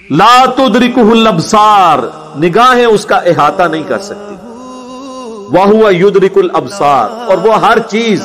لا تدرکہ الابصار، نگاہیں اس کا احاطہ نہیں کر سکتی، وہو یدرک الابصار، اور وہ ہر چیز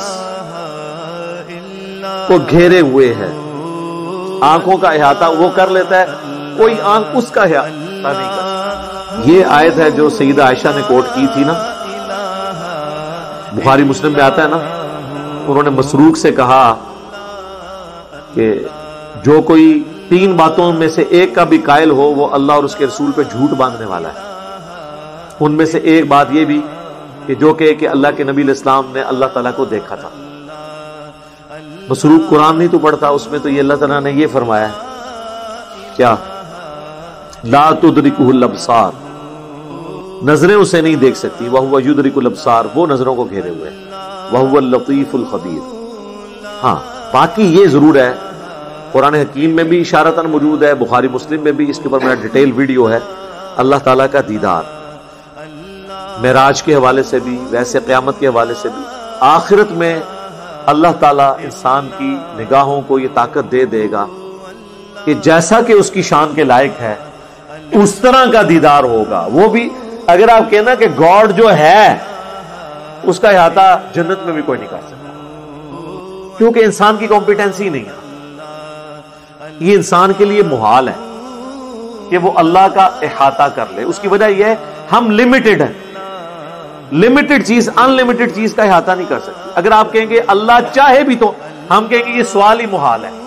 کو گھیرے ہوئے ہے۔ آنکھوں کا احاطہ وہ کر لیتا ہے، کوئی آنکھ اس کا احاطہ نہیں کر سکتی۔ یہ آیت ہے جو سیدہ عائشہ نے کوٹ کی تھی نا، بخاری مسلم میں آتا ہے نا، انہوں نے مسروق سے کہا کہ جو کوئی 3 باتوں میں سے ایک کا بھی قائل ہو وہ اللہ اور اس کے رسول پہ جھوٹ باندھنے والا ہے۔ ان میں سے ایک بات یہ بھی کہ جو کہ اللہ کے نبی علیہ السلام نے اللہ تعالیٰ کو دیکھا تھا۔ مسروق قرآن نہیں تو پڑھتا، اس میں تو یہ اللہ تعالیٰ نے یہ فرمایا ہے کیا؟ لا تدرکہ الابصار، نظریں اسے نہیں دیکھ سکتی، وہو یدرک الابصار، وہ نظروں کو گھیرے ہوئے، وہو اللطیف الخبیر۔ ہاں باقی یہ ضرور ہے، قرآن حکیم میں بھی اشارتاً موجود ہے، بخاری مسلم میں بھی اس کے اوپر میرا ڈیٹیل ویڈیو ہے، اللہ تعالیٰ کا دیدار معراج کے حوالے سے بھی، ویسے قیامت کے حوالے سے بھی۔ آخرت میں اللہ تعالیٰ انسان کی نگاہوں کو یہ طاقت دے دے گا کہ جیسا کہ اس کی شان کے لائق ہے اس طرح کا دیدار ہوگا۔ وہ بھی اگر آپ کہنا کہ گاڈ جو ہے اس کا احاطہ جنت میں بھی کوئی نہیں کر سکتا، کیونکہ انسان کی کمپیٹنسی نہیں ہے، یہ انسان کے لیے محال ہے کہ وہ اللہ کا احاطہ کر لے۔ اس کی وجہ یہ ہے ہم لمیٹڈ ہیں، لمیٹڈ چیز ان لمیٹڈ چیز کا احاطہ نہیں کر سکتی۔ اگر آپ کہیں گے اللہ چاہے بھی تو ہم کہیں گے یہ سوال ہی محال ہے،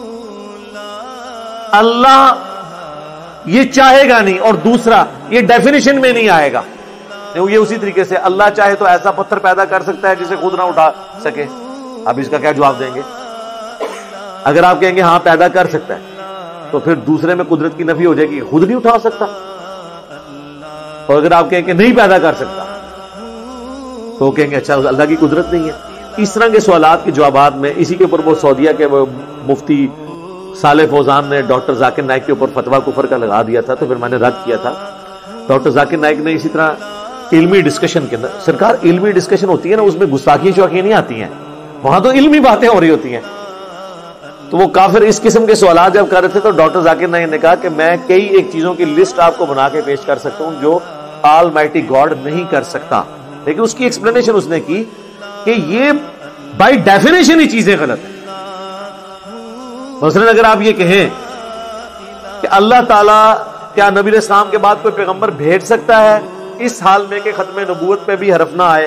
اللہ یہ چاہے گا نہیں، اور دوسرا یہ ڈیفینیشن میں نہیں آئے گا۔ یہ اسی طریقے سے اللہ چاہے تو ایسا پتھر پیدا کر سکتا ہے جسے خود نہ اٹھا سکے، اب اس کا کیا جواب دیں گے؟ اگر آپ کہیں گے ہاں پیدا کر سکتا ہے تو پھر دوسرے میں قدرت کی نفی ہو جائے گی، خود نہیں اٹھا سکتا۔ اور اگر آپ کہیں کہ نہیں پیدا کر سکتا تو کہیں گے اچھا اللہ کی قدرت نہیں ہے۔ اس طرح کے سوالات کے جوابات میں اسی کے اوپر وہ سعودیہ کے مفتی صالح فوزان نے ڈاکٹر ذاکر نائک کے اوپر فتویٰ کفر کا لگا دیا تھا، تو پھر میں نے رد کیا تھا۔ ڈاکٹر ذاکر نائک نے اسی طرح علمی ڈسکشن کے اندر، سرکار علمی ڈسکشن ہوتی ہے نا، اس میں گستاخی چوکی نہیں آتی ہیں، وہاں تو علمی باتیں ہو رہی ہوتی ہیں۔ تو وہ کافر اس قسم کے سوالات جب کر رہے تھے تو ڈاکٹر ذاکر نائک نے کہا کہ میں کئی ایک چیزوں کی لسٹ آپ کو بنا کے پیش کر سکتا ہوں جو آل مائٹی گاڈ نہیں کر سکتا، لیکن اس کی ایکسپلینیشن اس نے کی کہ یہ بائی ڈیفینیشن ہی چیزیں غلط ہیں۔ مثلا اگر آپ یہ کہیں کہ اللہ تعالیٰ کیا نبی علیہ السلام کے بعد کوئی پیغمبر بھیج سکتا ہے اس حال میں کہ ختم نبوت پہ بھی حرف نہ آئے،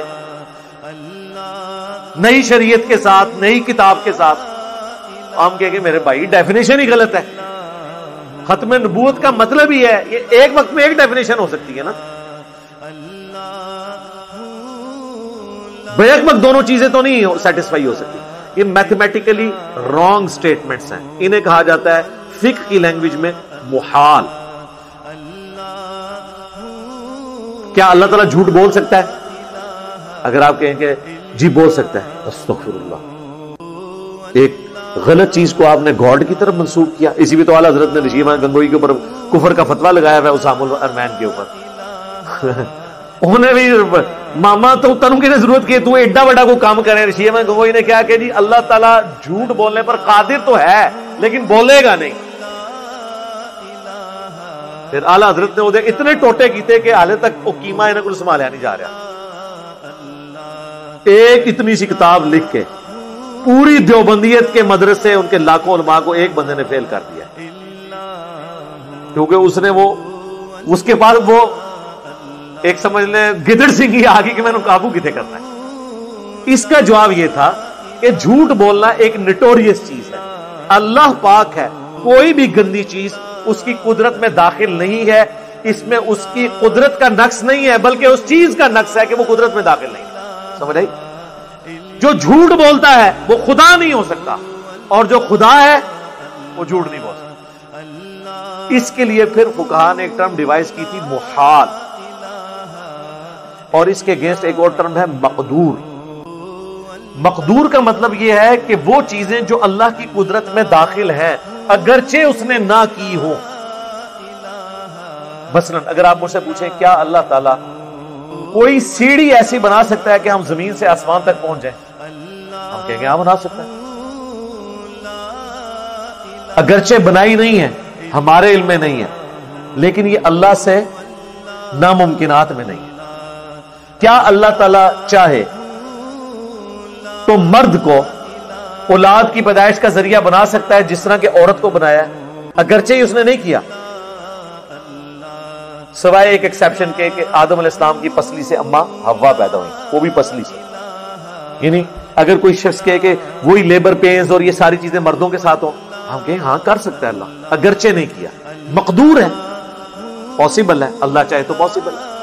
نئی شریعت کے ساتھ، نئی کتاب کے ساتھ، ہم کہیں گے میرے بھائی ڈیفینیشن ہی غلط ہے۔ ختم نبوت کا مطلب ہی ہے یہ ایک وقت میں ایک ڈیفینیشن ہو سکتی ہے نا، بیک وقت دونوں چیزیں تو نہیں سیٹسفائی ہو سکتی۔ یہ میتھمیٹیکلی رانگ سٹیٹمنٹس ہیں، انہیں کہا جاتا ہے فقہ کی لینگویج میں محال۔ کیا اللہ تعالیٰ جھوٹ بول سکتا ہے؟ اگر آپ کہیں کہ جی بول سکتا ہے، استغفر اللہ، ایک غلط چیز کو آپ نے گاڈ کی طرف منسوخ کیا۔ اسی بھی تو اعلیٰ حضرت نے رشیدہ گنگوئی کے اوپر کفر کا فتویٰ لگایا ہوا ہے، اسام الارمین کے اوپر۔ انہوں نے بھی ماما تو تنوں کی ضرورت کی تو ایڈا بڑا کو کام کرے۔ رشیدہ گنگوئی نے کیا کہ جی اللہ تعالیٰ جھوٹ بولنے پر قادر تو ہے لیکن بولے گا نہیں۔ پھر اعلیٰ حضرت نے اتنے ٹوٹے کیتے کہ حالے تک وہ قیمہ انہیں کو سنبھالیا نہیں جا رہا۔ ایک اتنی سی کتاب لکھ کے پوری دیوبندیت کے مدرسے ان کے لاکھوں علماء کو ایک بندے نے فیل کر دیا، کیونکہ اس نے اس کے بعد وہ ایک سمجھ لیں گدڑ سنگھی آگے کہ میں نے قابو کتنے کرنا ہے۔ اس کا جواب یہ تھا کہ جھوٹ بولنا ایک نٹوریس چیز ہے، اللہ پاک ہے، کوئی بھی گندی چیز اس کی قدرت میں داخل نہیں ہے، اس میں اس کی قدرت کا نقص نہیں ہے بلکہ اس چیز کا نقص ہے کہ وہ قدرت میں داخل نہیں ہے۔ سمجھ آئی؟ جو جھوٹ بولتا ہے وہ خدا نہیں ہو سکتا، اور جو خدا ہے وہ جھوٹ نہیں بول سکتا۔ اس کے لیے پھر فقہاء نے ایک ٹرم ڈیوائز کی تھی محال، اور اس کے اگینسٹ ایک اور ٹرم ہے مقدور۔ مقدور کا مطلب یہ ہے کہ وہ چیزیں جو اللہ کی قدرت میں داخل ہیں اگرچہ اس نے نہ کی ہو۔ مثلا اگر آپ مجھ سے پوچھیں کیا اللہ تعالیٰ کوئی سیڑھی ایسی بنا سکتا ہے کہ ہم زمین سے آسمان تک پہنچ جائیں؟ ہم کہیں گے ہاں بنا سکتا ہے، اگرچہ بنائی نہیں ہے ہمارے علم میں نہیں ہے، لیکن یہ اللہ سے ناممکنات میں نہیں ہے۔ کیا اللہ تعالی چاہے تو مرد کو اولاد کی پیدائش کا ذریعہ بنا سکتا ہے جس طرح کہ عورت کو بنایا ہے، اگرچہ اس نے نہیں کیا، سوائے ایک ایکسیپشن کے کہ آدم علیہ السلام کی پسلی سے اماں حوا پیدا ہوئی، وہ بھی پسلی سے۔ یعنی اگر کوئی شخص کہے کہ وہی لیبر پینز اور یہ ساری چیزیں مردوں کے ساتھ ہوں، ہم کہیں ہاں کر سکتا ہے اللہ، اگرچہ نہیں کیا، مقدور ہے، پاسبل ہے، اللہ چاہے تو پاسبل ہے۔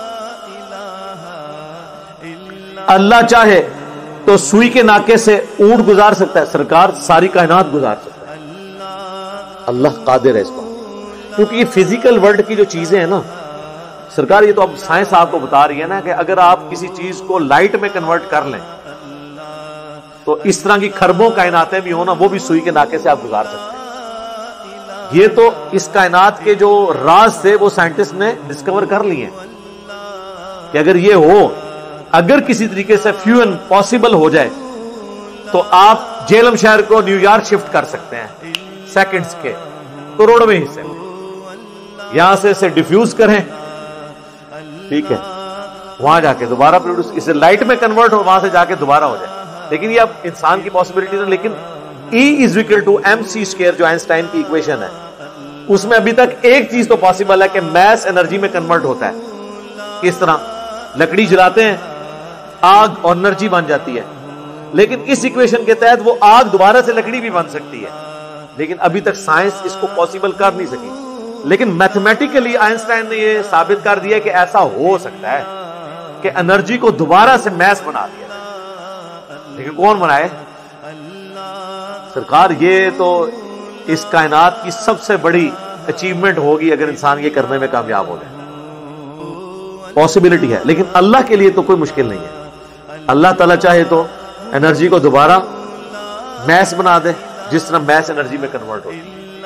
اللہ چاہے تو سوئی کے ناکے سے اونٹ گزار سکتا ہے، سرکار ساری کائنات گزار سکتا ہے، اللہ قادر ہے اس پر، کیونکہ یہ فزیکل ورلڈ کی جو چیزیں ہیں نا سرکار، یہ تو اب سائنس آپ کو بتا رہی ہے نا کہ اگر آپ کسی چیز کو لائٹ میں کنورٹ کر لیں تو اس طرح کی خربوں کائناتیں بھی ہونا، وہ بھی سوئی کے ناکے سے آپ گزار سکتے ہیں۔ یہ تو اس کائنات کے جو راز تھے وہ سائنٹسٹ نے ڈسکور کر لیے ہیں کہ اگر یہ ہو، اگر کسی طریقے سے فیوژن پاسبل ہو جائے تو آپ جیلم شہر کو نیو یارک شفٹ کر سکتے ہیں سیکنڈز کے کروڑویں حصے میں، یہاں سے اسے ڈیفیوز کریں، ٹھیک ہے، وہاں جا کے دوبارہ پروڈیوس، اسے لائٹ میں کنورٹ ہو، وہاں سے جا کے دوبارہ ہو جائے۔ لیکن یہ اب انسان کی پاسبلٹی ہے، لیکن E=mc² جو آئنسٹائن کی ایکویشن ہے، اس میں ابھی تک ایک چیز تو پاسبل ہے کہ میس انرجی میں کنورٹ ہوتا ہے۔ کس طرح؟ لکڑی جلاتے ہیں، آگ اور انرجی بن جاتی ہے، لیکن اس ایکویشن کے تحت وہ آگ دوبارہ سے لکڑی بھی بن سکتی ہے، لیکن ابھی تک سائنس اس کو پاسبل کر نہیں سکی۔ لیکن میتھمیٹیکلی آئنسٹائن نے یہ ثابت کر دیا کہ ایسا ہو سکتا ہے کہ انرجی کو دوبارہ سے میس بنا دیا جائے، لیکن کون بنائے؟ سرکار یہ تو اس کائنات کی سب سے بڑی اچیومنٹ ہوگی اگر انسان یہ کرنے میں کامیاب ہو جائے، پاسبلٹی ہے، لیکن اللہ کے لیے تو کوئی مشکل نہیں ہے۔ اللہ تعالیٰ چاہے تو انرجی کو دوبارہ میس بنا دے جس طرح میس انرجی میں کنورٹ ہوتی ہے۔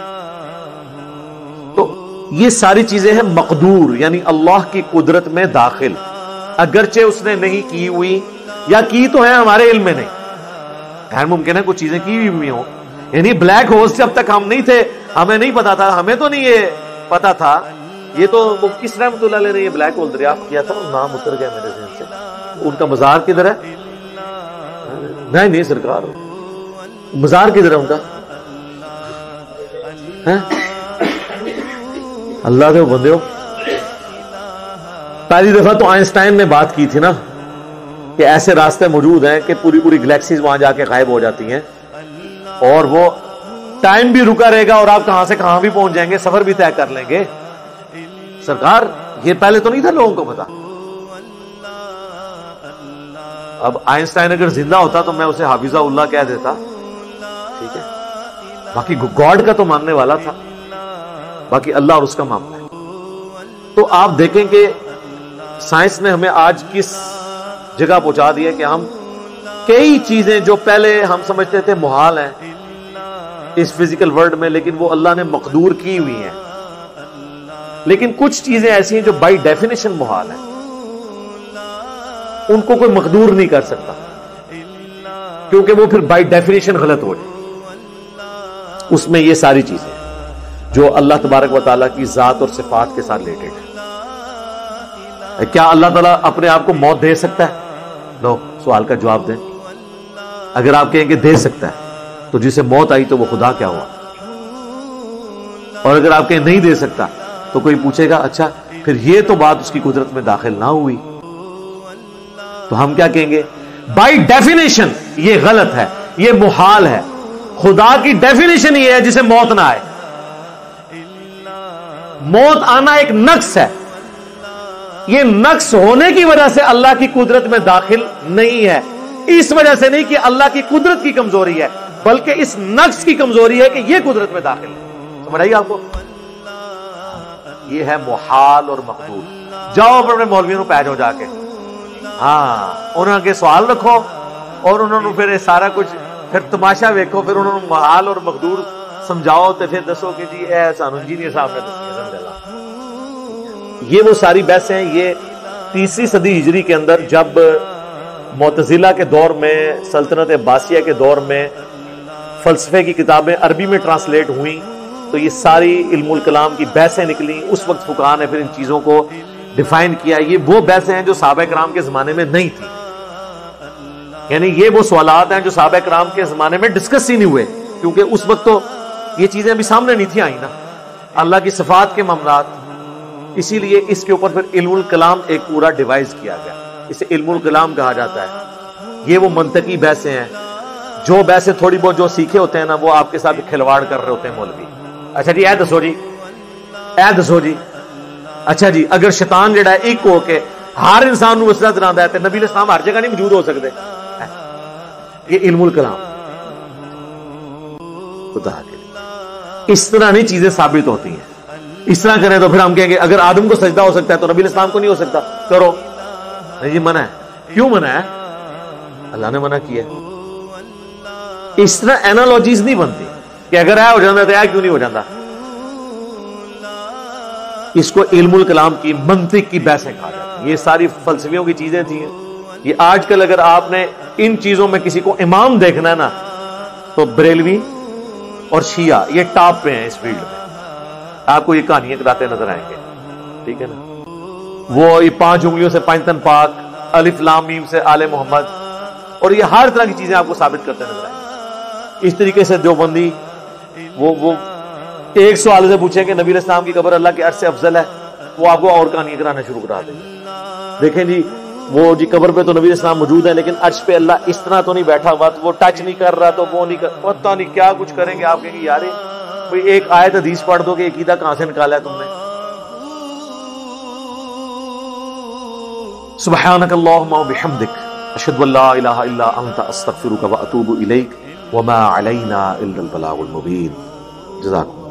تو یہ ساری چیزیں ہیں مقدور، یعنی اللہ کی قدرت میں داخل، اگرچہ اس نے نہیں کی ہوئی یا کی تو ہے ہمارے علم میں نہیں، غیر ممکن ہے کچھ چیزیں کی ہوئی ہوں۔ یعنی بلیک ہولز جب تک ہم نہیں تھے ہمیں نہیں پتا تھا، ہمیں تو نہیں یہ پتا تھا، یہ تو کس رحمت اللہ علیہ نے یہ بلیک ہول دریافت کیا تھا، نام اتر گیا میرے ذہن سے، ان کا مزار کدھر ہے؟ نہیں سرکار، مزار کدھر ہے ان کا؟ اللہ کے بندے ہو، پہلی دفعہ تو آئنسٹائن نے بات کی تھی نا کہ ایسے راستے موجود ہیں کہ پوری پوری گلیکسیز وہاں جا کے غائب ہو جاتی ہیں، اور وہ ٹائم بھی رکا رہے گا اور آپ کہاں سے کہاں بھی پہنچ جائیں گے، سفر بھی طے کر لیں گے۔ سرکار یہ پہلے تو نہیں تھا لوگوں کو پتا۔ اب آئنسٹائن اگر زندہ ہوتا تو میں اسے حافظہ اللہ کہہ دیتا، ٹھیک ہے، باقی گاڈ کا تو ماننے والا تھا، باقی اللہ اور اس کا معاملہ ہے۔ تو آپ دیکھیں کہ سائنس نے ہمیں آج کس جگہ پہنچا دیا کہ ہم کئی چیزیں جو پہلے ہم سمجھتے تھے محال ہیں اس فزیکل ورلڈ میں، لیکن وہ اللہ نے مقدور کی ہوئی ہیں۔ لیکن کچھ چیزیں ایسی ہیں جو بائی ڈیفینیشن محال ہیں، ان کو کوئی مقدور نہیں کر سکتا، کیونکہ وہ پھر بائی ڈیفینیشن غلط ہو جائے۔ اس میں یہ ساری چیزیں جو اللہ تبارک و تعالیٰ کی ذات اور صفات کے ساتھ ریلیٹڈ ہے۔ کیا اللہ تعالیٰ اپنے آپ کو موت دے سکتا ہے؟ لو سوال کا جواب دیں۔ اگر آپ کہیں کہ دے سکتا ہے تو جسے موت آئی تو وہ خدا کیا ہوا؟ اور اگر آپ کہیں نہیں دے سکتا تو کوئی پوچھے گا اچھا پھر یہ تو بات اس کی قدرت میں داخل نہ ہوئی، تو ہم کیا کہیں گے؟ بائی ڈیفینیشن یہ غلط ہے، یہ محال ہے۔ خدا کی ڈیفینیشن یہ ہے جسے موت نہ آئے۔ موت آنا ایک نقص ہے، یہ نقص ہونے کی وجہ سے اللہ کی قدرت میں داخل نہیں ہے، اس وجہ سے نہیں کہ اللہ کی قدرت کی کمزوری ہے، بلکہ اس نقص کی کمزوری ہے کہ یہ قدرت میں داخل ہے۔ سمجھ آئی آپ کو؟ یہ ہے محال اور مقدور۔ جاؤ اپنے مولویوں پہ جاؤ جا کے، ہاں انہوں کے سوال رکھو اور انہوں نے پھر سارا کچھ پھر تماشا ویکھو، پھر انہوں نے محال اور مقدور سمجھاؤ تو پھر دسو کہ جی اے سانو انجینئر صاحب نے دسی۔ یہ وہ ساری بحثیں ہیں۔ یہ 3 صدی ہجری کے اندر جب معتزلہ کے دور میں، سلطنت عباسیہ کے دور میں فلسفے کی کتابیں عربی میں ٹرانسلیٹ ہوئیں تو یہ ساری علم الکلام کی بحثیں نکلی. اس وقت فقہاء نے پھر ان چیزوں کو ڈیفائن کیا. یہ وہ بحثیں ہیں جو صحابہ کرام کے زمانے میں نہیں تھی. یعنی یہ وہ سوالات ہیں جو صحابہ کرام کے زمانے میں ڈسکس ہی نہیں ہوئے, کیونکہ اس وقت تو یہ چیزیں ابھی سامنے نہیں تھی آئی نا, اللہ کی صفات کے معاملات. اسی لیے اس کے اوپر پھر علم الکلام ایک پورا ڈیوائز کیا گیا, اسے علم الکلام کہا جاتا ہے. یہ وہ منطقی بحثیں ہیں, جو بحثیں تھوڑی بہت جو سیکھے ہوتے ہیں نا وہ آپ کے ساتھ کھلواڑ کر رہے ہوتے ہیں مولوی. اچھا جی اے دسو جی, اے دسو جی, اچھا جی اگر شیطان جڑا ہے ایک ہو کے ہر انسان نو وسیلہ بناتا ہے تو نبی علیہ السلام ہر جگہ نہیں موجود ہو سکتے. یہ علم الکلام خدا کے لیے اس طرح نہیں چیزیں ثابت ہوتی ہیں. اس طرح کریں تو پھر ہم کہیں گے اگر آدم کو سجدہ ہو سکتا ہے تو نبی علیہ السلام کو نہیں ہو سکتا, کرو. نہیں, یہ منع ہے. کیوں منع ہے؟ اللہ نے منع کیا. اس طرح اینالوجیز نہیں بنتی کہ اگر اے ہو جاتا تو اے کیوں نہیں ہو جاتا. اس کو علم الکلام کی منطق کی بحثیں کہا جاتا ہے. یہ ساری فلسفیوں کی چیزیں تھیں. یہ آج کل اگر آپ نے ان چیزوں میں کسی کو امام دیکھنا ہے نا تو بریلوی اور شیعہ یہ ٹاپ پہ ہیں اس فیلڈ میں. آپ کو یہ کہانیاں کراتے نظر آئیں گے, ٹھیک ہے نا. وہ یہ 5 انگلیوں سے 5 تن پاک, الف لام میم سے آل محمد, اور یہ ہر طرح کی چیزیں آپ کو ثابت کرتے نظر آئیں گے. اس طریقے سے دیوبندی وہ ایک سوال سے پوچھیں کہ نبی علیہ السلام کی قبر اللہ کے عرش سے افضل ہے, وہ آپ کو اور کہانیاں کرانا شروع کرا دیں گے. دیکھیں جی وہ جی قبر پہ تو نبی علیہ السلام موجود ہے لیکن عرش پہ اللہ اس طرح تو نہیں بیٹھا ہوا, تو وہ ٹچ نہیں کر رہا, تو وہ نہیں کر, پتہ نہیں کیا کچھ کریں گے. آپ کہیں گے یار کوئی ایک آیت حدیث پڑھ دو کہ عقیدہ کہاں سے نکالا ہے تم نے. سبحانک اللہم و بحمدک اشہد ان لا الہ الا انت استغفرک و اتوب الیک وما علینا الا البلاغ المبین. جزاکم